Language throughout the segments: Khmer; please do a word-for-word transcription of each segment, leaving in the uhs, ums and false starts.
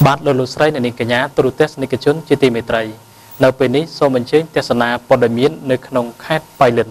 បាទលោកលោកស្រីអ្នកនាងកញ្ញាទូរទស្សនិកជនជាទីមេត្រីនៅពេលនេះសូមអញ្ជើញទស្សនាព័ត៌មាននៅក្នុងខេត្តប៉ៃលិន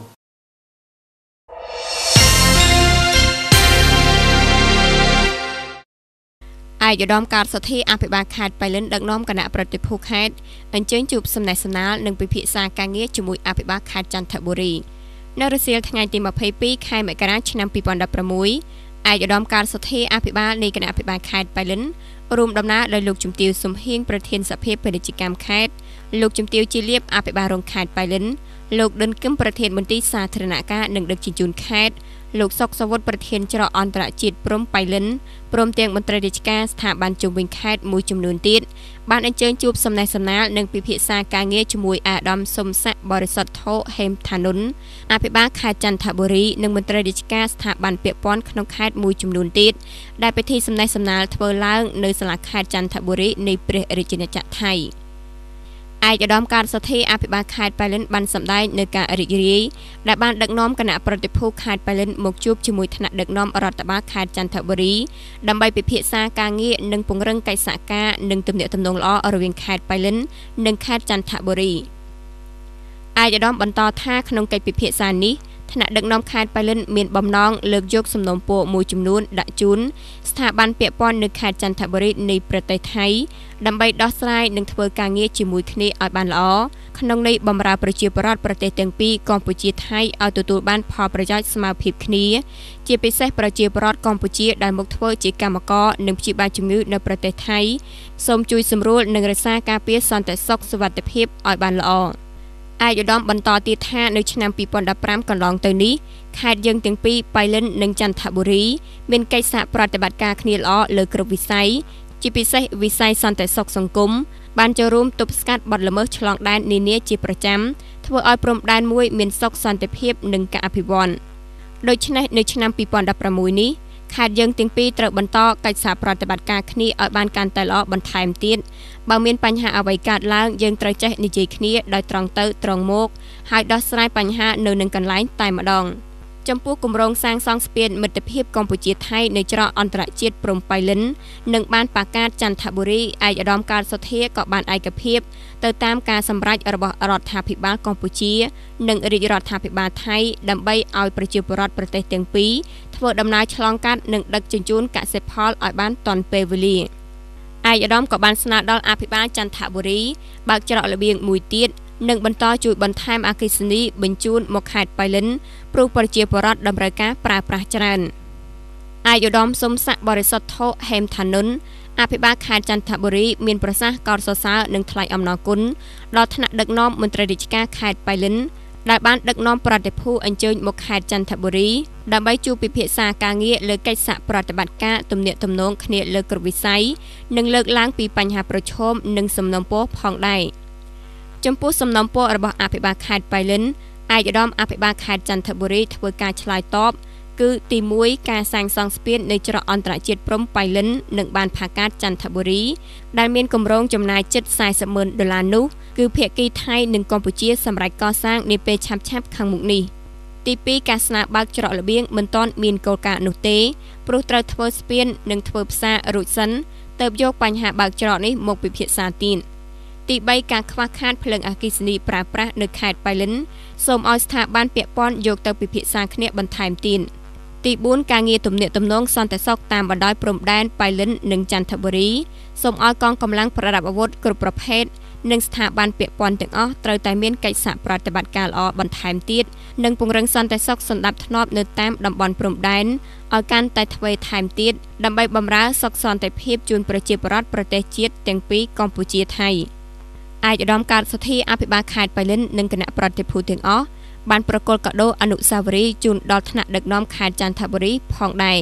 ឯកឧត្តមការសទ្ធាអភិបាលខេត្តប៉ៃលិនដឹកនាំគណៈប្រតិភូខេត្តអញ្ជើញជួបសំណេះសំណាលនិងពិភាក្សាការងារជាមួយអភិបាលខេត្តចន្ទបុរីនៅរសៀលថ្ងៃទីម្ភៃពីរខែមករាឆ្នាំពីរពាន់ដប់ប្រាំមួយឯកឧត្តមការសទ្ធាអភិបាលនៃគណៈអភិបាលខេត្តប៉ៃលិនរួមដំណើរដោយលោកជំទាវសំហៀងប្រធានសភាពាណិជ្ជកម្មខេត្តលោកជំទាវជាលៀបអភិបាលរងខេត្តប៉ៃលិនលោកដិនគឹមប្រធានមន្ទីរសាធារណការនិងដឹកជញ្ជូនខេត្តលោកសុកសវុតប្រធានច្រកអន្តរជាតិព្រំប៉ៃលិនព្រមទាំងមន្ត្រីរាជការស្ថាប័នជុំវិញខេត្តមួយចំនួនទៀតបានអញ្ជើញជួបសំណេះសំណាលនិងពិភាក្សាការងារជាមួយអាដាមសុំស័ក្តិបរិសុទ្ធថោហេមថានុនអភិបាលខេត្តចន្ទបុរីនិងមន្ត្រីរាជការស្ថាប័នពាក់ព័ន្ធក្នុងខេត្តមួយចំនួនទៀតដែលពិធីសំណេះសំណាលធ្វើឡើងនៅសាលាខេត្តចន្ទបុរីនៃព្រះរាជាណាចក្រថៃឯកឧត្តមការសទ្ធាអភិបាលខេត្តប៉ៃលិនបានសម្ដែងនៅការរីករាយដែលបានដឹកនាំគណៈប្រតិភូខេត្តប៉ៃលិនមកជួបជាមួយថ្នាក់ដឹកនាំរដ្ឋបាលខេត្តចន្ទបុរីដើម្បីពិភាក្សាការងារនិងពង្រឹងកិច្ចសហការនិងទំនាក់ទំនងល្អរវាងខេត្តប៉ៃលិននិងខេត្តចន្ទបុរីឯកឧត្តមបន្តថាក្នុងកិច្ចពិភាក្សានេះថ្នាក់ដឹកនាំខេត្តប៉ៃលិនមានបំណងលើកយកសំណុំពរមួយចំនួនដាក់ជូនស្ថាប័នពាក់ព័ន្ធនៅខេត្តចន្ទបុរីនៃប្រទេសថៃដើម្បីដោះស្រាយនិងធ្វើការងារជាមួយគ្នាឲ្យបានល្អក្នុងន័យបម្រើប្រជាពលរដ្ឋប្រទេសទាំងពីរកម្ពុជាថៃឲ្យទទួលបានផលប្រយោជន៍ស្មើភាពគ្នាជាពិសេសប្រជាពលរដ្ឋកម្ពុជាដែលមកធ្វើជាកម្មករនិងព្យាបាលជំងឺនៅប្រទេសថៃសូមជួយសម្រួលនិងរក្សាការពារសន្តិសុខសុវត្ថិភាពឲ្យបានល្អឯកឧត្តមបន្តទៀតថានៅឆ្នាំពីរពាន់ដប់ប្រាំកន្លងទៅនេះខេត្តយើងទាំងពីរប៉ៃលិននិងចន្ទបុរីមានកិច្ចសហប្រតិបត្តិការគ្នាល្អលើគ្រប់វិស័យជាពិសេសវិស័យសន្តិសុខសង្គមបានចូលរួមទប់ស្កាត់បទល្មើសឆ្លងដែននានាជាប្រចាំធ្វើឲ្យព្រំដែនមួយមានសុខសន្តិភាពនិងការអភិវឌ្ឍដូច្នេះនៅឆ្នាំពីរពាន់ដប់ប្រាំមួយនេះខេត្តយើងទាំងពីរត្រូវបន្តកិច្ចសហប្រតិបត្តិការគ្នាឲ្យបានកាន់តែល្អបន្ថែមទៀតបើមានបញ្ហាអ្វីកើតឡើងយើងត្រូវចេះនិយាយគ្នាដោយត្រង់ទៅត្រង់មកហើយដោះស្រាយបញ្ហានៅនឹងកន្លែងតែម្ដងចំពោះគម្រោងសាងសង់ស្ពានមិត្តភាពកម្ពុជាថៃនៅច្រកអន្តរជាតិព្រំប៉ៃលិននិងបានប្រកាសចន្ទបុរីឯកឧត្តមការសទ្ធាក៏បានឯកភាពទៅតាមការសម្រេចរបស់រដ្ឋាភិបាលកម្ពុជានិងរាជរដ្ឋាភិបាលថៃដើម្បីឲ្យប្រជាពលរដ្ឋប្រទេសទាំងពីរធ្វើដំណើរឆ្លងកាត់និងដឹកជញ្ជូនកសិផលឲ្យបានទាន់ពេលវេលាឯកឧត្តមក៏បានស្នើដល់អភិបាលចន្ទបុរីបើកច្រករបៀងមួយទៀតនិងបន្តជួយបន្ថែមអគ្គិសនីបញ្ជូនមកខេត្តប៉ៃលិនព្រោះប្រជាពលរដ្ឋតម្រូវការប្រើប្រាស់ច្រើនឯកឧត្តមសុំស័ក្តិបរិសុទ្ធថោហេមថានុនអភិបាលខេត្តចន្ទបុរីមានប្រសាសន៍កោតសរសើរនិងថ្លែងអំណរគុណដល់ថ្នាក់ដឹកនាំមន្ត្រីរាជការខេត្តប៉ៃលិនដែលបានដឹកនាំប្រតិភូអញ្ជើញមកខេត្តចន្ទបុរីដើម្បីជួបពិភាក្សាការងារលើកិច្ចសហប្រតិបត្តិការទំនាក់ទំនងគ្នាលើគ្រប់វិស័យនិងលើកឡើងពីបញ្ហាប្រឈមនិងសំណុំពរផងដែរចំពោះសំណុំពររបស់អភិបាលខេត្តប៉ៃលិនឯកឧត្តមអភិបាលខេត្តចន្ទបុរីធ្វើការឆ្លើយតបគឺទីមួយការសាងសង់ស្ពាននៅច្រកអន្តរជាតិព្រំប៉ៃលិននិងបានផាកាតចន្ទបុរីដែលមានគម្រោងចំណាយជិតសែសិបម៉ឺនដុល្លារនោះគឺភាគីថៃនិងកម្ពុជាសម្រាប់កសាងនាពេលឆាប់ៗខាងមុខនេះទីពីរការស្នើបើកច្រករបៀងមិនទាន់មានគោលការណ៍នោះទេព្រោះត្រូវធ្វើស្ពាននិងធ្វើផ្សាររួចសិនទើបយកបញ្ហាបើកច្រកនេះមកពិភាក្សាទៀតទីបីការខ្វះខាតភ្លើងអគ្គិសនីប្រើប្រាស់នៅខេត្តប៉ៃលិនសូមឲ្យស្ថាប័នពាក់ព័ន្ធយកទៅពិភាក្សាគ្នាបន្ថែមទៀតទីបួនការងារទំនាក់ទំនងសន្តិសុខតាមបណ្ដោយព្រំដែនប៉ៃលិននិងចន្ទបុរីសូមឲ្យកងកម្លាំងប្រដាប់អាវុធគ្រប់ប្រភេទនិងស្ថាប័នពាក់ព័ន្ធទាំងអស់ត្រូវតែមានកិច្ចសហប្រតិបត្តិការល្អបន្ថែមទៀតនិងពង្រឹងសន្តិសុខសណ្ដាប់ធ្នាប់នៅតាមតំបន់ព្រំដែនឲ្យកាន់តែទ្វេថែមទៀតដើម្បីបម្រើសុខសន្តិភាពជូនប្រជាពលរដ្ឋប្រទេសជាតិទាំងពីរកម្ពុជាថៃឯកឧត្តមការសទ្ធាអភិបាលខេត្តប៉ៃលិននិងគណៈប្រតិភូទាំងអស់បានប្រគល់កាដូអនុស្សាវរីយ៍ជូនដល់ថ្នាក់ដឹកនាំខេត្តចន្ទបុរីផងដែរ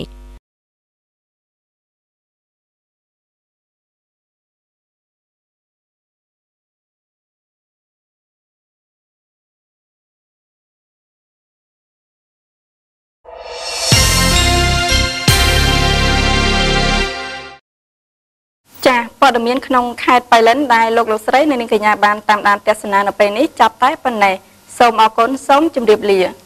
ចាព័ត៌មានក្នុងខេត្តប៉ៃលិនដែលលោកលោកស្រីនិងនាងកញ្ញាបានតាមដានទស្សនានៅពេលនេះចាប់តែប៉ុណ្ណេះសូមអរគុណសូមជម្រាបលា